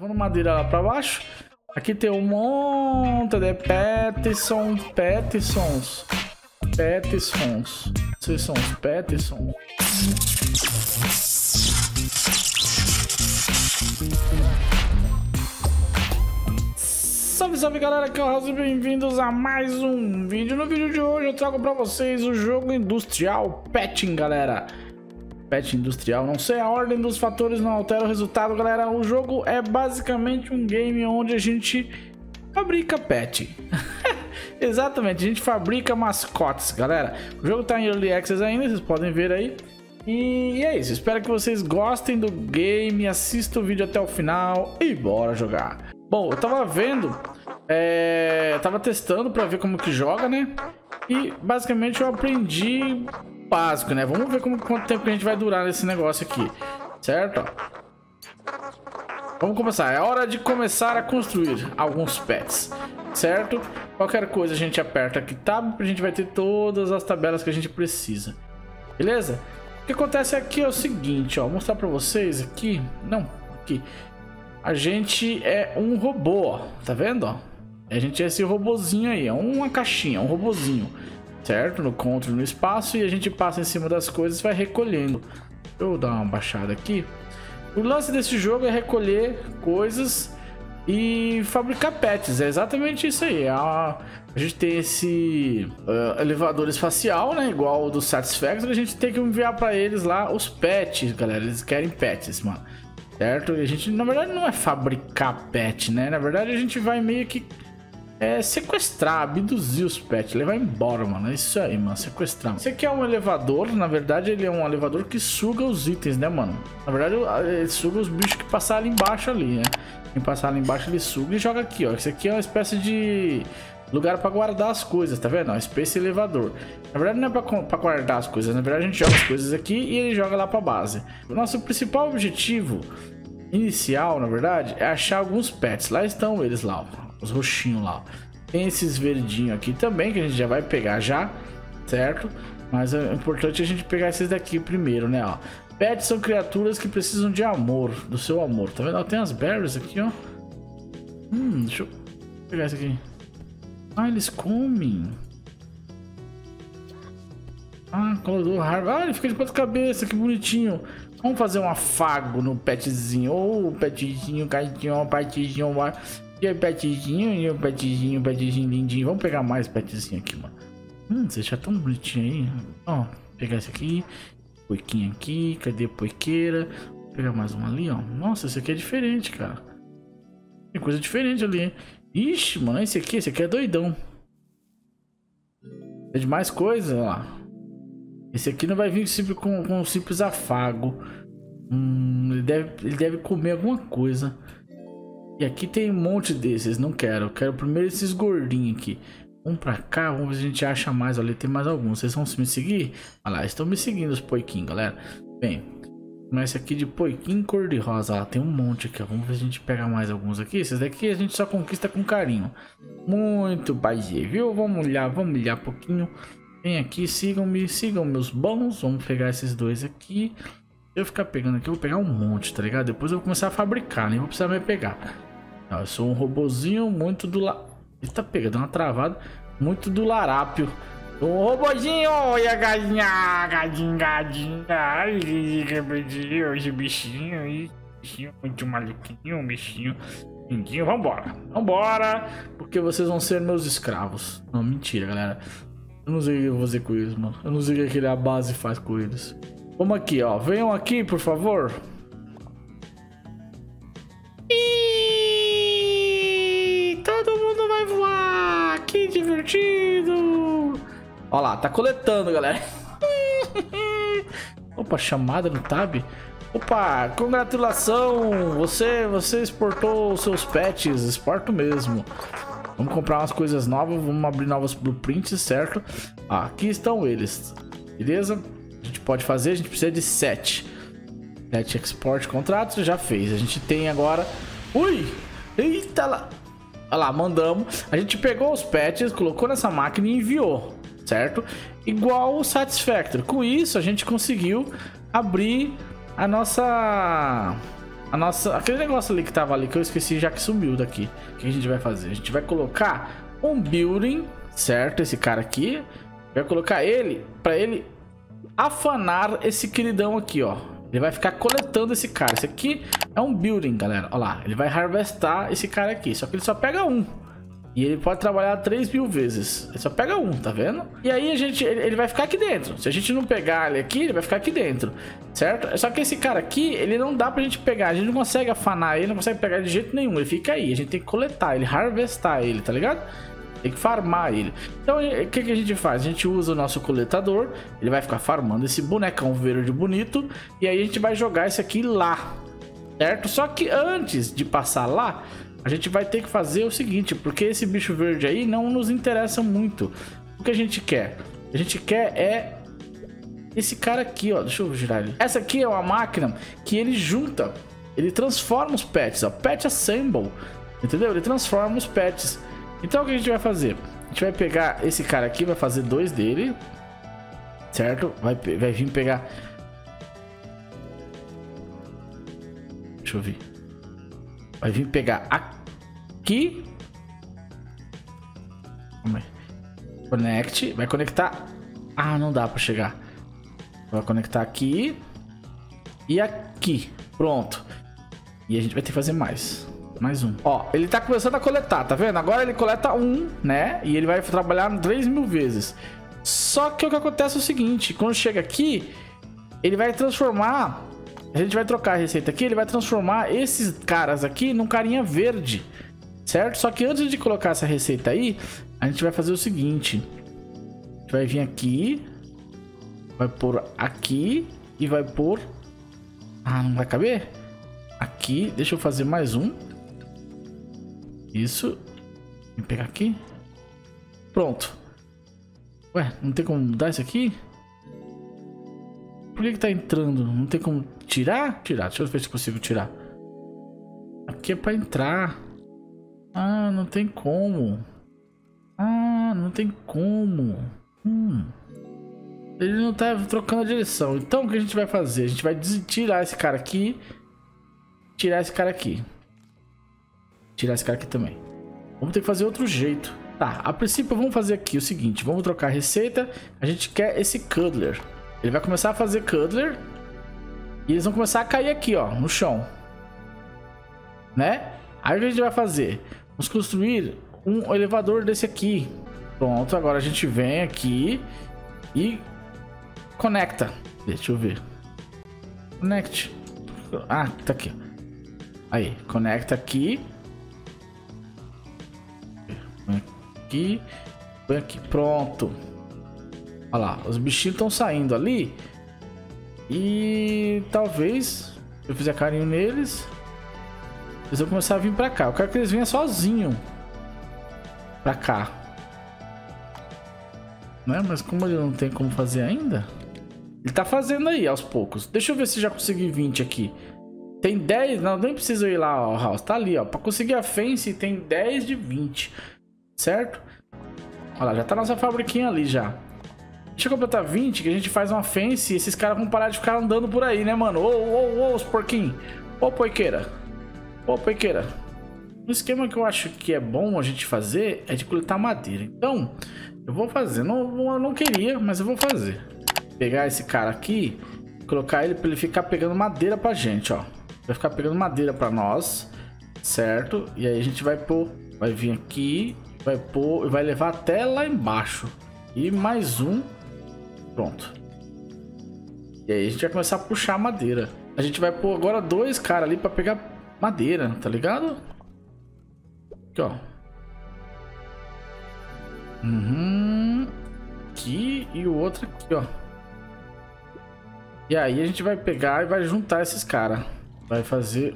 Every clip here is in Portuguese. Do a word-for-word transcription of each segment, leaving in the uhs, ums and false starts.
colocando madeira lá pra baixo. Aqui tem um monte de petições, petições, petições. Vocês são os petições. Salve, salve galera, aqui é o House e bem-vindos a mais um vídeo. No vídeo de hoje eu trago pra vocês o jogo industrial Petting, galera. Pet industrial, não sei a ordem dos fatores, não altera o resultado, galera. O jogo é basicamente um game onde a gente fabrica pet. Exatamente, a gente fabrica mascotes, galera. O jogo tá em Early Access ainda, vocês podem ver aí. E é isso, espero que vocês gostem do game, assistam o vídeo até o final e bora jogar. Bom, eu tava vendo, é... tava testando pra ver como que joga, né? E basicamente eu aprendi básico, né? Vamos ver como, quanto tempo que a gente vai durar nesse negócio aqui, certo? Vamos começar, é hora de começar a construir alguns pets, certo? Qualquer coisa a gente aperta aqui tab, a gente vai ter todas as tabelas que a gente precisa, beleza? O que acontece aqui é o seguinte, ó, vou mostrar pra vocês aqui, não, aqui. A gente é um robô, ó, tá vendo, ó? A gente é esse robozinho aí, é uma caixinha, um robozinho, certo? No controle, no espaço, e a gente passa em cima das coisas e vai recolhendo. Deixa eu dar uma baixada aqui. O lance desse jogo é recolher coisas e fabricar pets, é exatamente isso aí. A, a gente tem esse uh, elevador espacial, né? Igual o do Satisfactory, a gente tem que enviar para eles lá os pets, galera. Eles querem pets, mano. Certo? E a gente, na verdade, não é fabricar pet, né? Na verdade, a gente vai meio que é, sequestrar, abduzir os pets, levar embora, mano. É isso aí, mano, sequestrar. Esse aqui é um elevador, na verdade, ele é um elevador que suga os itens, né, mano? Na verdade, ele suga os bichos que passaram ali embaixo ali, né? Quem passar ali embaixo, ele suga e joga aqui, ó. Esse aqui é uma espécie de lugar pra guardar as coisas, tá vendo? Ó, Space Elevador. Na verdade, não é pra, pra guardar as coisas, na verdade, a gente joga as coisas aqui e ele joga lá pra base. O nosso principal objetivo inicial, na verdade, é achar alguns pets. Lá estão eles lá, ó, os roxinhos lá, ó. Tem esses verdinhos aqui também, que a gente já vai pegar já, certo? Mas é importante a gente pegar esses daqui primeiro, né, ó. Pets são criaturas que precisam de amor, do seu amor, tá vendo? Ó, tem as berries aqui, ó. Hum, deixa eu pegar esse aqui. Ah, eles comem. Ah, colocou raiva. Ah, ele fica de ponta cabeça, que bonitinho. Vamos fazer um afago no petzinho. Ô, oh, petzinho, caidinho, petzinho, e o petzinho, e o petzinho, petzinho lindinho. Vamos pegar mais petzinho aqui, mano. Hum, você já tão bonitinho aí. Ó, pegar esse aqui. Poiquinho aqui. Cadê a poiqueira? Vou pegar mais um ali, ó. Nossa, esse aqui é diferente, cara. Tem coisa diferente ali, hein? Ixi, mano, esse aqui, esse aqui é doidão. É de mais coisa, ó lá. Esse aqui não vai vir sempre com, com um simples afago. Hum, ele deve, ele deve comer alguma coisa. E aqui tem um monte desses, não quero. Eu quero primeiro esses gordinhos aqui. Vamos pra cá, vamos ver se a gente acha mais. Olha, tem mais alguns. Vocês vão me seguir? Olha lá, estão me seguindo os poiquinhos, galera. Bem, começa aqui de poiquinho cor-de-rosa. Olha lá, tem um monte aqui, ó. Vamos ver se a gente pega mais alguns aqui. Esses daqui a gente só conquista com carinho. Muito prazer, viu? Vamos olhar, vamos olhar um pouquinho. Vem aqui, sigam-me, sigam meus bons. Vamos pegar esses dois aqui. Eu ficar pegando aqui, eu vou pegar um monte, tá ligado? Depois eu vou começar a fabricar, nem vou precisar mais pegar. Eu sou um robozinho muito do la... Ele tá pegando uma travada. Muito do larápio. Um robozinho, olha a galinha, gadinho, gadinho. Ai, esse bichinho aí. Bichinho muito maluquinho, um bichinho lindinho. Vambora, vambora. Porque vocês vão ser meus escravos. Não, mentira, galera. Eu não sei o que eu vou fazer com eles, mano. Eu não sei o que a base faz com eles. Vamos aqui, ó. Venham aqui, por favor. E todo mundo vai voar. Que divertido. Ó lá, tá coletando, galera. Opa, chamada no tab. Opa, congratulação. Você, você exportou os seus pets. Exporto mesmo. Vamos comprar umas coisas novas, vamos abrir novos blueprints, certo? Ah, aqui estão eles, beleza? A gente pode fazer, a gente precisa de sete. sete export contratos, já fez. A gente tem agora... Ui! Eita lá! Olha lá, mandamos. A gente pegou os pets, colocou nessa máquina e enviou, certo? Igual o Satisfactory. Com isso, a gente conseguiu abrir a nossa... a nossa, aquele negócio ali que tava ali, que eu esqueci já que sumiu daqui. O que a gente vai fazer? A gente vai colocar um building, certo? Esse cara aqui. Vai colocar ele pra ele afanar esse queridão aqui, ó. Ele vai ficar coletando esse cara. Esse aqui é um building, galera. Olha lá, ele vai harvestar esse cara aqui. Só que ele só pega um. E ele pode trabalhar três mil vezes. Ele só pega um, tá vendo? E aí a gente, ele, ele vai ficar aqui dentro. Se a gente não pegar ele aqui, ele vai ficar aqui dentro, certo? Só que esse cara aqui, ele não dá pra gente pegar. A gente não consegue afanar ele, não consegue pegar de jeito nenhum. Ele fica aí. A gente tem que coletar ele, harvestar ele, tá ligado? Tem que farmar ele. Então o que, que a gente faz? A gente usa o nosso coletador. Ele vai ficar farmando esse bonecão verde bonito. E aí a gente vai jogar esse aqui lá, certo? Só que antes de passar lá, a gente vai ter que fazer o seguinte, porque esse bicho verde aí não nos interessa muito. O que a gente quer? A gente quer é esse cara aqui, ó. Deixa eu girar ele. Essa aqui é uma máquina que ele junta, ele transforma os pets, ó. Pet Assemble, entendeu? Ele transforma os pets. Então o que a gente vai fazer? A gente vai pegar esse cara aqui, vai fazer dois dele, certo? Vai, vai vir pegar... Deixa eu ver. Vai vir pegar aqui. Connect. Vai conectar. Ah, não dá pra chegar. Vai conectar aqui. E aqui. Pronto. E a gente vai ter que fazer mais. Mais um. Ó, ele tá começando a coletar, tá vendo? Agora ele coleta um, né? E ele vai trabalhar três mil vezes. Só que o que acontece é o seguinte. Quando chega aqui, ele vai transformar... A gente vai trocar a receita aqui, ele vai transformar esses caras aqui num carinha verde, certo? Só que antes de colocar essa receita aí, a gente vai fazer o seguinte. A gente vai vir aqui, vai pôr aqui e vai pôr... Ah, não vai caber? Aqui, deixa eu fazer mais um. Isso. Vou pegar aqui. Pronto. Ué, não tem como mudar isso aqui? Por que que tá entrando? Não tem como tirar? Tirar, deixa eu ver se consigo tirar. Aqui é pra entrar. Ah, não tem como. Ah, não tem como. Hum. Ele não tá trocando a direção. Então o que a gente vai fazer? A gente vai tirar esse cara aqui. Tirar esse cara aqui. Tirar esse cara aqui também. Vamos ter que fazer outro jeito. Tá, a princípio vamos fazer aqui o seguinte. Vamos trocar a receita. A gente quer esse Cuddler. Ele vai começar a fazer Cuddler. E eles vão começar a cair aqui, ó, no chão. Né? Aí o que a gente vai fazer? Vamos construir um elevador desse aqui. Pronto, agora a gente vem aqui e conecta. Deixa eu ver. Connect. Ah, tá aqui. Aí, conecta aqui. Põe aqui. Põe aqui. Pronto. Olha lá, os bichinhos estão saindo ali. E talvez, se eu fizer carinho neles, eles vão começar a vir pra cá. Eu quero que eles venham sozinhos pra cá. Né? Mas como ele não tem como fazer ainda, ele tá fazendo aí aos poucos. Deixa eu ver se já consegui vinte aqui. Tem dez, não, nem precisa ir lá, ó, House. Tá ali, ó. Pra conseguir a fence tem dez de vinte. Certo? Olha lá, já tá nossa fabriquinha ali já. Deixa eu completar vinte, que a gente faz uma fence e esses caras vão parar de ficar andando por aí, né, mano? Ô, ô, ô, os porquinhos. Ô, poiqueira. Ô, poiqueira. Um esquema que eu acho que é bom a gente fazer é de coletar madeira. Então, eu vou fazer. Não, eu não queria, mas eu vou fazer. Pegar esse cara aqui, colocar ele pra ele ficar pegando madeira pra gente, ó. Vai ficar pegando madeira pra nós, certo? E aí a gente vai pôr, vai vir aqui, vai pôr e vai levar até lá embaixo. E mais um. Pronto. E aí a gente vai começar a puxar a madeira. A gente vai pôr agora dois caras ali pra pegar madeira, tá ligado? Aqui, ó. Uhum. Aqui e o outro aqui, ó. E aí a gente vai pegar e vai juntar esses caras. Vai fazer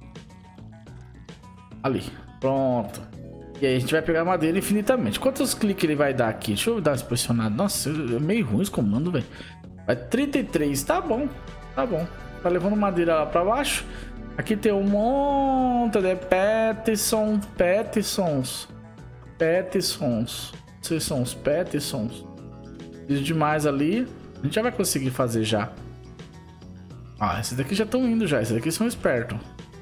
ali. Pronto. E aí a gente vai pegar madeira infinitamente. Quantos cliques ele vai dar aqui? Deixa eu dar uma pressionada. Nossa, é meio ruim esse comando, velho. Vai trinta e três. Tá bom. Tá bom. Tá levando madeira lá pra baixo. Aqui tem um monte de Petisson. Petisons. Petisons. Vocês são os Petisons. Isso demais ali. A gente já vai conseguir fazer já. Ah, esses daqui já estão indo já. Esses daqui são espertos.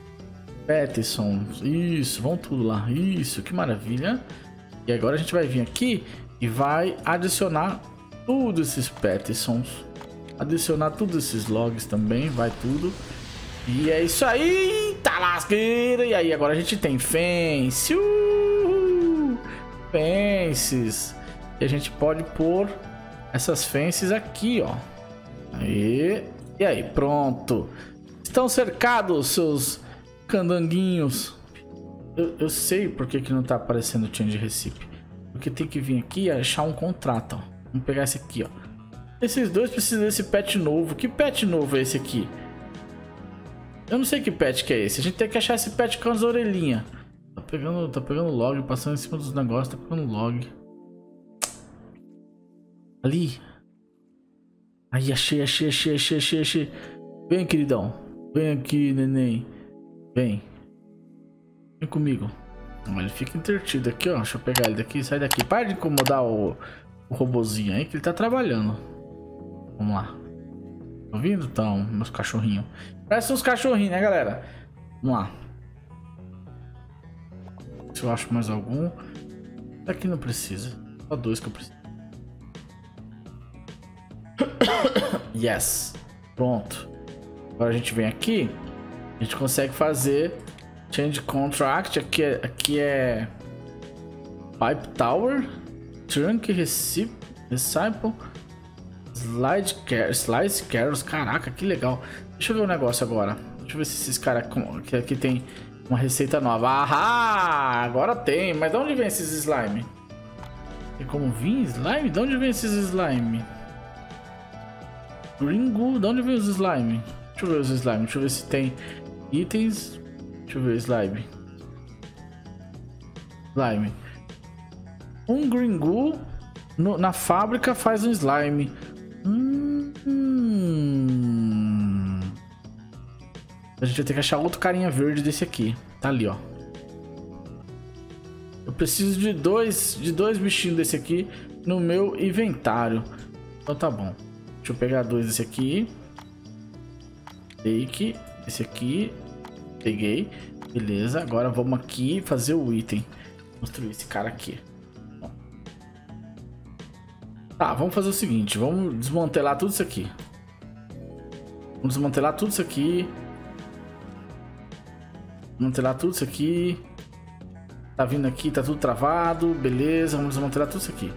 Peterson. Isso, vão tudo lá. Isso, que maravilha. E agora a gente vai vir aqui e vai adicionar todos esses Petersons. Adicionar todos esses logs também, vai tudo. E é isso aí, tá lasqueira. E aí agora a gente tem fence. Uhul. Fences. E a gente pode pôr essas fences aqui, ó. Aí. E aí, pronto. Estão cercados, seus candanguinhos. Eu, eu sei por que, que não tá aparecendo o change recipe. Porque tem que vir aqui e achar um contrato, ó. Vamos pegar esse aqui, ó. Esses dois precisam desse pet novo. Que pet novo é esse aqui? Eu não sei que pet que é esse. A gente tem que achar esse pet com as orelhinhas. Tá pegando, tá pegando log, passando em cima dos negócios, tá pegando log. Ali. Aí, achei, achei, achei, achei, achei, achei. Vem, queridão. Vem aqui, neném. Vem. Vem comigo. Ele fica entretido aqui, ó. Deixa eu pegar ele daqui. Sai daqui. Para de incomodar o, o robozinho aí, que ele tá trabalhando. Vamos lá. Tá ouvindo? Então, meus cachorrinhos. Parece uns cachorrinhos, né, galera? Vamos lá. Se eu acho mais algum. Aqui não precisa. Só dois que eu preciso. Yes. Pronto. Agora a gente vem aqui. A gente consegue fazer Change Contract. Aqui é, aqui é Pipe Tower, Trunk Recipe, Disciple, Slide Carols. Slide Carols. Caraca, que legal. Deixa eu ver um negócio agora. Deixa eu ver se esses caras que aqui tem uma receita nova. Ah, agora tem. Mas de onde vem esses slime? Tem como vir slime? De onde vem esses slime? Gringo, de onde vem os slime? Deixa eu ver os slime. Deixa eu ver se tem itens. Deixa eu ver slime. Slime. Um gringo no, na fábrica faz um slime. Hum, hum. A gente vai ter que achar outro carinha verde desse aqui. Tá ali, ó. Eu preciso de dois, de dois bichinhos desse aqui no meu inventário. Então tá bom. Deixa eu pegar dois desse aqui. Take. Esse aqui. Peguei. Beleza. Agora vamos aqui fazer o item. Construir esse cara aqui. Bom. Tá, vamos fazer o seguinte. Vamos desmantelar tudo isso aqui. Vamos desmantelar tudo isso aqui. Desmantelar tudo isso aqui. Tá vindo aqui, tá tudo travado. Beleza, vamos desmantelar tudo isso aqui.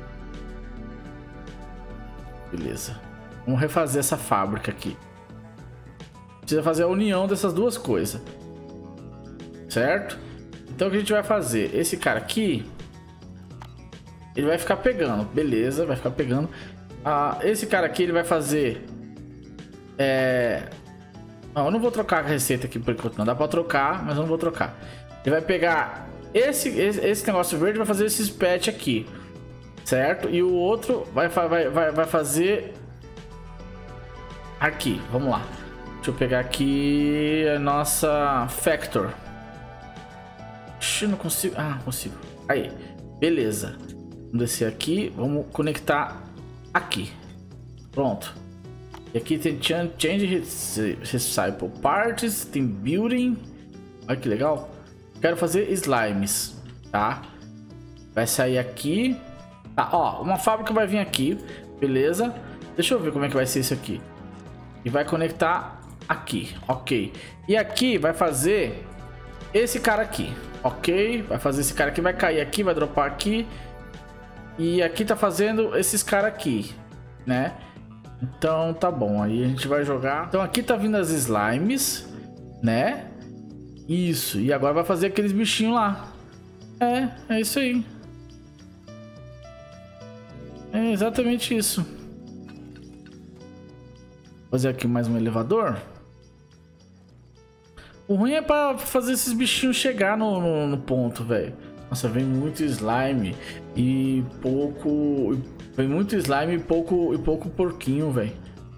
Beleza. Vamos refazer essa fábrica aqui. Precisa fazer a união dessas duas coisas. Certo? Então o que a gente vai fazer? Esse cara aqui, ele vai ficar pegando. Beleza, vai ficar pegando. Ah, esse cara aqui, ele vai fazer... É... Não, eu não vou trocar a receita aqui por enquanto. Não dá pra trocar, mas eu não vou trocar. Ele vai pegar esse, esse, esse negócio verde e vai fazer esses pet aqui. Certo? E o outro vai, vai, vai, vai fazer... Aqui, vamos lá. Deixa eu pegar aqui a nossa Factor. Ixi, não consigo. Ah, consigo. Aí, beleza. Vamos descer aqui. Vamos conectar aqui. Pronto. E aqui tem Change Recipe Parts. Tem Building. Olha que legal. Quero fazer slimes, tá? Vai sair aqui. Tá, ó, uma fábrica vai vir aqui. Beleza. Deixa eu ver como é que vai ser isso aqui. E vai conectar aqui, ok. E aqui vai fazer esse cara aqui, ok. Vai fazer esse cara aqui, vai cair aqui, vai dropar aqui. E aqui tá fazendo esses caras aqui, né? Então tá bom, aí a gente vai jogar. Então aqui tá vindo as slimes, né? Isso, e agora vai fazer aqueles bichinhos lá. É, é isso aí. É exatamente isso. Fazer aqui mais um elevador. O ruim é pra fazer esses bichinhos chegar no, no, no ponto, velho. Nossa, vem muito slime e pouco... Vem muito slime e pouco, e pouco porquinho, velho.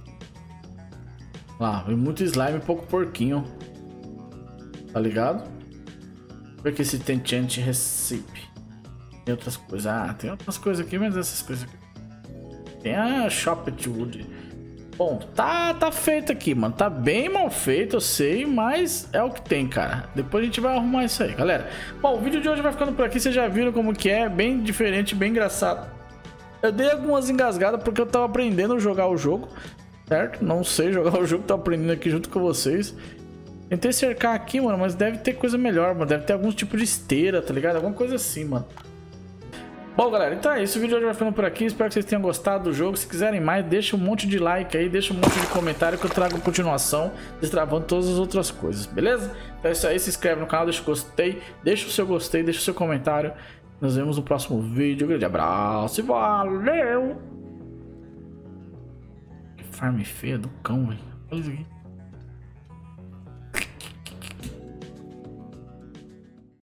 Lá, vem muito slime e pouco porquinho. Tá ligado? Porque se tem Change Recipe. Tem outras coisas. Ah, tem outras coisas aqui, mas essas coisas aqui. Tem a Chopped Wood. Bom, tá, tá feito aqui, mano. Tá bem mal feito, eu sei, mas é o que tem, cara. Depois a gente vai arrumar isso aí, galera. Bom, o vídeo de hoje vai ficando por aqui. Vocês já viram como que é, bem diferente, bem engraçado. Eu dei algumas engasgadas porque eu tava aprendendo a jogar o jogo, certo? Não sei jogar o jogo, tô aprendendo aqui junto com vocês. Tentei cercar aqui, mano, mas deve ter coisa melhor, mano. Deve ter algum tipo de esteira, tá ligado? Alguma coisa assim, mano. Bom, galera, então é isso. O vídeo de hoje vai ficando por aqui. Espero que vocês tenham gostado do jogo. Se quiserem mais, deixa um monte de like aí, deixa um monte de comentário que eu trago continuação, destravando todas as outras coisas, beleza? Então é isso aí. Se inscreve no canal, deixa o gostei, deixa o seu gostei, deixa o seu comentário. Nos vemos no próximo vídeo. Um grande abraço e valeu! Que farm feia do cão, velho. Olha isso aqui.